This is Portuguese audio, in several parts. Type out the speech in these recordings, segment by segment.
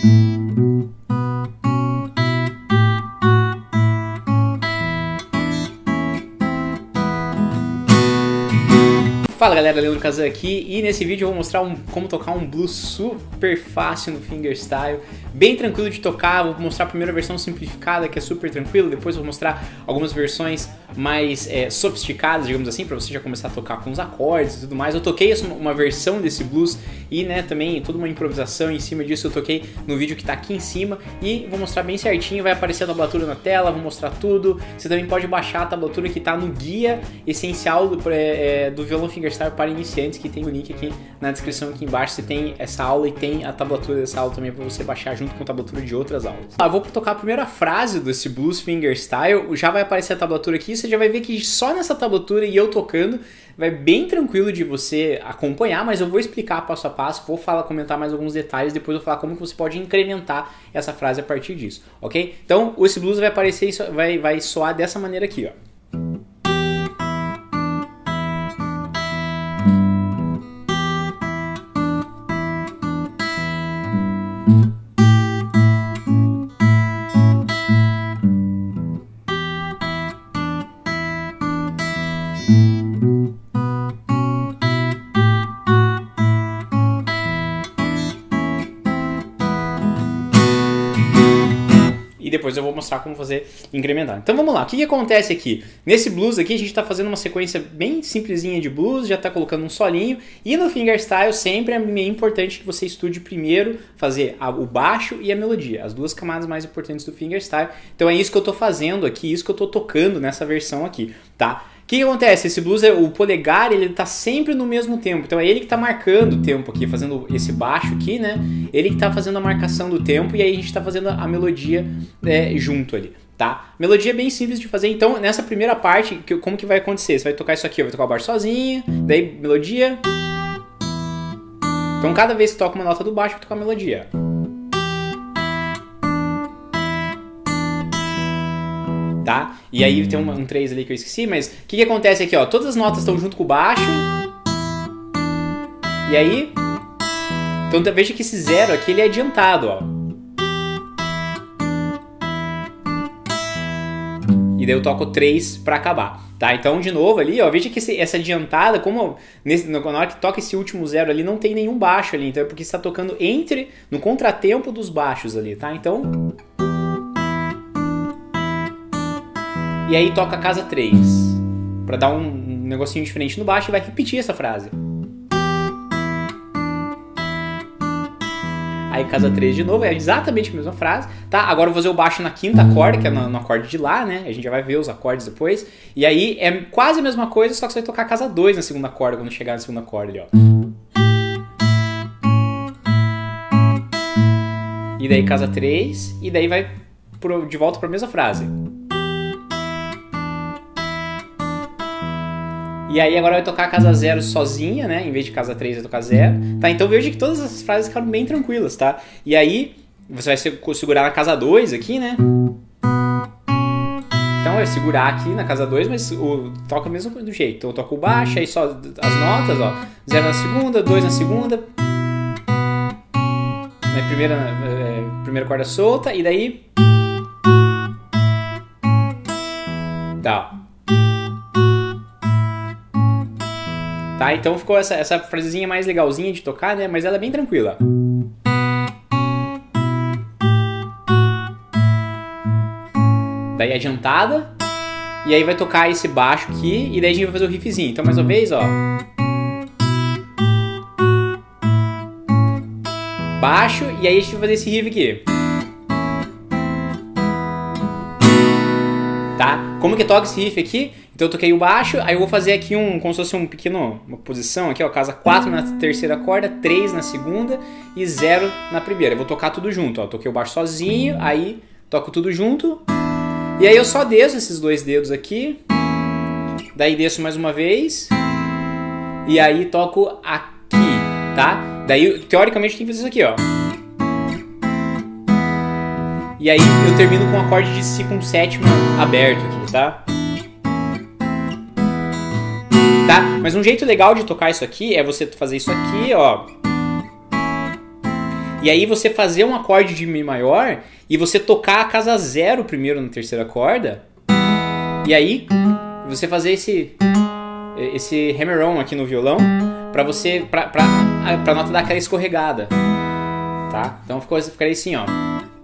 Fala galera, Leandro Kazan aqui e nesse vídeo eu vou mostrar como tocar um blues super fácil no fingerstyle, bem tranquilo de tocar. Vou mostrar a primeira versão simplificada, que é super tranquilo, depois vou mostrar algumas versões mais sofisticadas, digamos assim, para você já começar a tocar com os acordes e tudo mais. Eu toquei uma versão desse blues e também toda uma improvisação em cima disso, eu toquei no vídeo que tá aqui em cima e vou mostrar bem certinho, vai aparecer a tablatura na tela, vou mostrar tudo. Você também pode baixar a tablatura que tá no guia essencial do violão fingerstyle para iniciantes, que tem o link aqui na descrição aqui embaixo. Você tem essa aula e tem a tablatura dessa aula também para você baixar junto com a tablatura de outras aulas. Eu vou tocar a primeira frase desse blues fingerstyle, já vai aparecer a tablatura aqui, você já vai ver que só nessa tablatura e eu tocando vai bem tranquilo de você acompanhar, mas eu vou explicar passo a passo, vou comentar mais alguns detalhes, depois eu vou falar como que você pode incrementar essa frase a partir disso, ok? Então esse blues vai aparecer e vai soar dessa maneira aqui, ó. E depois eu vou mostrar como fazer incrementar. Então vamos lá, o que acontece aqui? Nesse blues aqui a gente está fazendo uma sequência bem simplesinha de blues, já está colocando um solinho. E no fingerstyle sempre é meio importante que você estude primeiro fazer o baixo e a melodia, as duas camadas mais importantes do fingerstyle. Então é isso que eu estou fazendo aqui, isso que eu estou tocando nessa versão aqui, tá? O que acontece? Esse blues, o polegar, ele tá sempre no mesmo tempo. Então é ele que tá marcando o tempo aqui, fazendo esse baixo aqui, né? Ele que tá fazendo a marcação do tempo e aí a gente tá fazendo a melodia junto ali, tá? Melodia é bem simples de fazer. Então nessa primeira parte, como que vai acontecer? Você vai tocar isso aqui, vai tocar o baixo sozinho, daí melodia. Então cada vez que toca uma nota do baixo, vai tocar a melodia. Tá? E aí tem um 3 ali que eu esqueci, mas o que acontece aqui, ó? Todas as notas estão junto com o baixo. E aí, então veja que esse zero aqui ele é adiantado, ó. E daí eu toco 3 pra acabar, tá? Então de novo ali, ó, veja que essa adiantada, como na hora que toca esse último zero ali, não tem nenhum baixo ali, então é porque você está tocando no contratempo dos baixos ali, tá? Então... E aí toca a casa 3, pra dar um negocinho diferente no baixo e vai repetir essa frase. Aí casa 3 de novo, é exatamente a mesma frase, tá? Agora eu vou fazer o baixo na quinta corda, que é no acorde de Lá, né? A gente já vai ver os acordes depois. E aí é quase a mesma coisa, só que você vai tocar a casa 2 na segunda corda, quando chegar na segunda corda ali, ó. E daí casa 3, e daí vai de volta pra mesma frase. E aí agora vai tocar a casa 0 sozinha, né? Em vez de casa 3 vai tocar 0. Tá? Então veja que todas essas frases ficaram bem tranquilas, tá? E aí você vai segurar na casa 2 aqui, né? Então é segurar aqui na casa 2, mas toca mesmo do jeito. Então eu toco o baixo, aí só as notas, ó. 0 na segunda, 2 na segunda. Na primeira corda solta, e daí... Tá, tá, então ficou essa frasezinha mais legalzinha de tocar, né? Mas ela é bem tranquila. Daí adiantada. E aí vai tocar esse baixo aqui. E daí a gente vai fazer o riffzinho. Então mais uma vez, ó. Baixo. E aí a gente vai fazer esse riff aqui. Tá? Como que toca esse riff aqui? Então eu toquei o baixo, aí eu vou fazer aqui como se fosse uma posição aqui, ó, casa 4 na terceira corda, 3 na segunda e 0 na primeira. Eu vou tocar tudo junto, ó, toquei o baixo sozinho, aí toco tudo junto, e aí eu só desço esses dois dedos aqui, daí desço mais uma vez, e aí toco aqui, tá? Daí, teoricamente, tem que fazer isso aqui, ó. E aí eu termino com um acorde de Si com sétima aberto aqui, tá? Tá? Mas um jeito legal de tocar isso aqui é você fazer isso aqui, ó. E aí você fazer um acorde de Mi maior e você tocar a casa 0 primeiro na terceira corda. E aí você fazer esse hammer-on aqui no violão pra nota dar aquela escorregada, tá? Então ficaria assim, ó.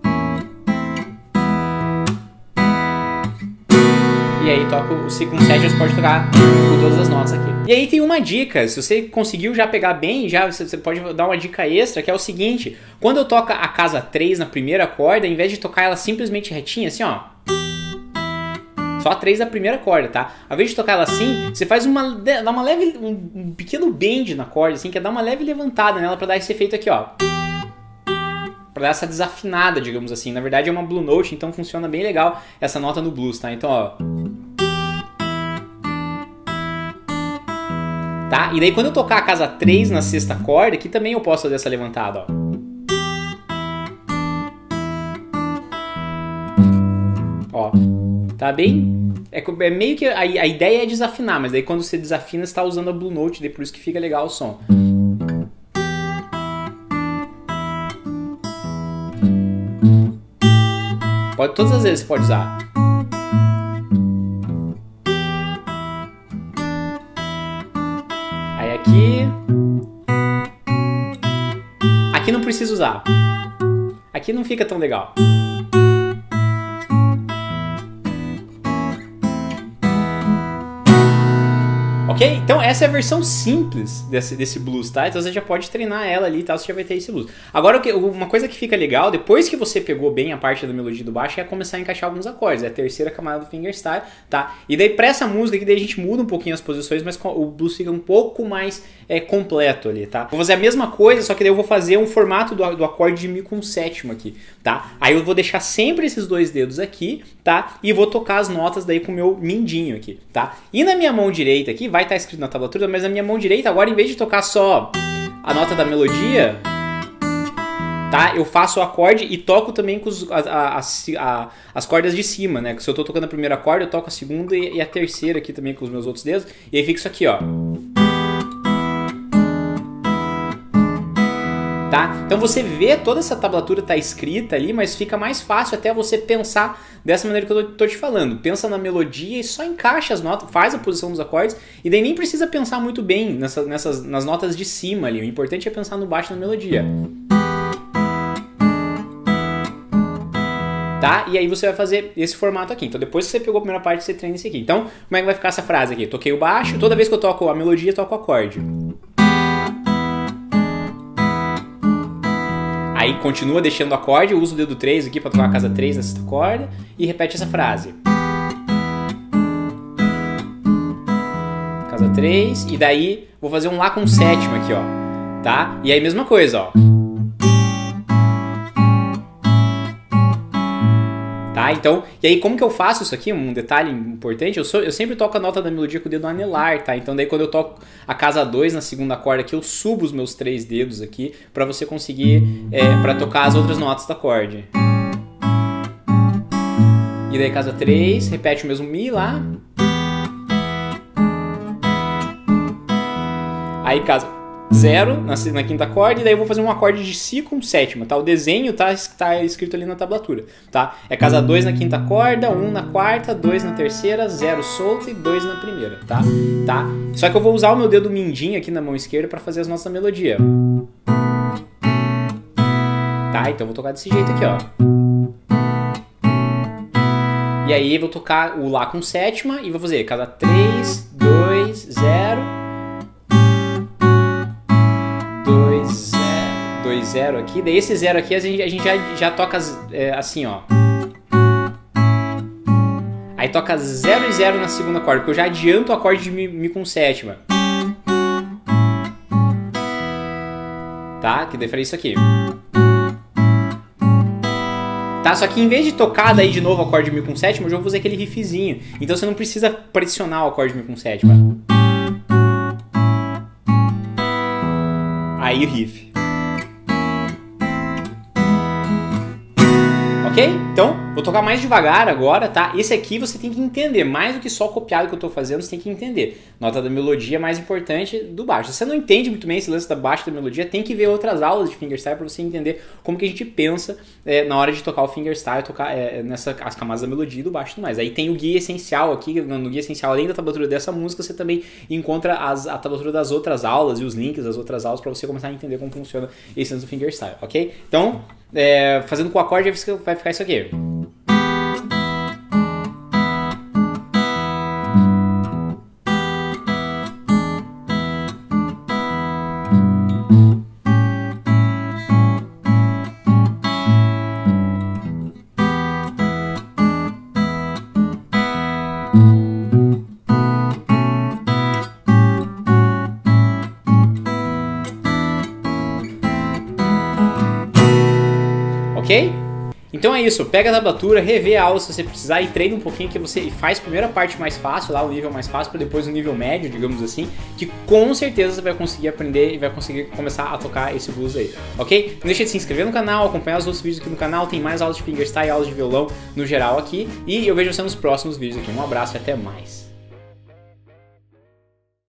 E aí toca o Si com 7, você pode tocar com todas as notas aqui. E aí tem uma dica, se você conseguiu já pegar bem, você pode dar uma dica extra, que é o seguinte: quando eu toco a casa 3 na primeira corda, em vez de tocar ela simplesmente retinha, assim, ó, só a 3 da primeira corda, tá? Ao invés de tocar ela assim, você faz dá uma leve, um pequeno bend na corda, assim, que é dar uma leve levantada nela pra dar esse efeito aqui, ó. Pra dar essa desafinada, digamos assim. Na verdade é uma blue note, então funciona bem legal essa nota no blues, tá? Então, ó. Tá? E daí quando eu tocar a casa 3 na sexta corda, aqui também eu posso fazer essa levantada, ó. Ó. Tá bem? É meio que a ideia é desafinar, mas daí quando você desafina você tá usando a blue note, daí por isso que fica legal o som. Todas as vezes você pode usar. Aí aqui não precisa usar. Aqui não fica tão legal. Ok? Então essa é a versão simples desse blues, tá? Então você já pode treinar ela ali e tal, você já vai ter esse blues. Agora, uma coisa que fica legal, depois que você pegou bem a parte da melodia do baixo, é começar a encaixar alguns acordes. É a terceira camada do fingerstyle, tá? E daí pra essa música aqui, daí a gente muda um pouquinho as posições, mas o blues fica um pouco mais completo ali, tá? Vou fazer a mesma coisa, só que daí eu vou fazer um formato do acorde de Mi com sétima aqui, tá? Aí eu vou deixar sempre esses dois dedos aqui, tá? E vou tocar as notas daí com o meu mindinho aqui, tá? E na minha mão direita aqui, vai estar escrito na tablatura, mas na minha mão direita agora, em vez de tocar só a nota da melodia, tá? Eu faço o acorde e toco também com as cordas de cima, né? Se eu tô tocando a primeira corda, eu toco a segunda e a terceira aqui também com os meus outros dedos, e aí fica isso aqui, ó. Tá? Então você vê toda essa tablatura tá escrita ali, mas fica mais fácil até você pensar dessa maneira que eu tô te falando. Pensa na melodia e só encaixa as notas, faz a posição dos acordes, e daí nem precisa pensar muito bem nas notas de cima ali. O importante é pensar no baixo e na melodia. Tá? E aí você vai fazer esse formato aqui. Então depois que você pegou a primeira parte, você treina esse aqui. Então, como é que vai ficar essa frase aqui? Toquei o baixo, toda vez que eu toco a melodia, eu toco o acorde. Aí continua deixando o acorde, usa o dedo 3 aqui para tocar a casa 3 na sexta corda e repete essa frase. Casa 3, e daí vou fazer um Lá com sétima aqui, ó. Tá? E aí mesma coisa, ó. Tá? Então, e aí como que eu faço isso aqui? Um detalhe importante, eu sempre toco a nota da melodia com o dedo anelar, tá? Então daí quando eu toco a casa 2 na segunda corda aqui, eu subo os meus 3 dedos aqui pra você conseguir, pra tocar as outras notas do acorde. E daí casa 3, repete o mesmo Mi lá. Aí casa 0 na quinta corda, e daí eu vou fazer um acorde de Si com sétima, tá? O desenho tá escrito ali na tablatura, tá? É casa 2 na quinta corda, 1 na quarta, 2 na terceira, 0 solto e 2 na primeira, tá? Só que eu vou usar o meu dedo mindinho aqui na mão esquerda pra fazer as notas da melodia. Tá? Então eu vou tocar desse jeito aqui, ó. E aí eu vou tocar o Lá com sétima e vou fazer casa 3, 2, 0... 2, 0 aqui, daí esse 0 aqui a gente já toca assim, ó. Aí toca 0 e 0 na segunda corda, porque eu já adianto o acorde de Mi com sétima. Tá? Que daí faria isso aqui. Tá? Só que em vez de tocar daí de novo o acorde de Mi com sétima, eu já vou fazer aquele riffzinho. Então você não precisa pressionar o acorde de Mi com sétima. Aí o riff. Ok? Então, Vou tocar mais devagar agora, tá? Esse aqui você tem que entender, mais do que só copiar o que eu tô fazendo, você tem que entender. Nota da melodia é mais importante do baixo. Se você não entende muito bem esse lance da baixa da melodia, tem que ver outras aulas de fingerstyle para você entender como que a gente pensa na hora de tocar o fingerstyle, tocar as camadas da melodia e do baixo e tudo mais. Aí tem o guia essencial aqui, no guia essencial, além da tablatura dessa música, você também encontra a tablatura das outras aulas e os links das outras aulas para você começar a entender como funciona esse lance do fingerstyle, ok? Então, fazendo com o acorde vai ficar isso aqui. Ok? Então é isso, pega a tablatura, revê a aula se você precisar e treina um pouquinho que você faz a primeira parte mais fácil, lá o nível mais fácil, para depois o nível médio, digamos assim, que com certeza você vai conseguir aprender e vai conseguir começar a tocar esse blues aí, ok? Não deixa de se inscrever no canal, acompanhar os outros vídeos aqui no canal, tem mais aulas de fingerstyle e aulas de violão no geral aqui, e eu vejo você nos próximos vídeos aqui. Um abraço e até mais!